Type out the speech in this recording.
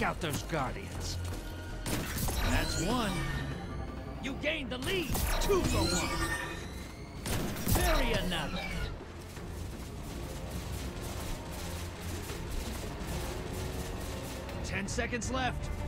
take out those Guardians. That's one. You gained the lead. 2 for 1. Bury another. 10 seconds left.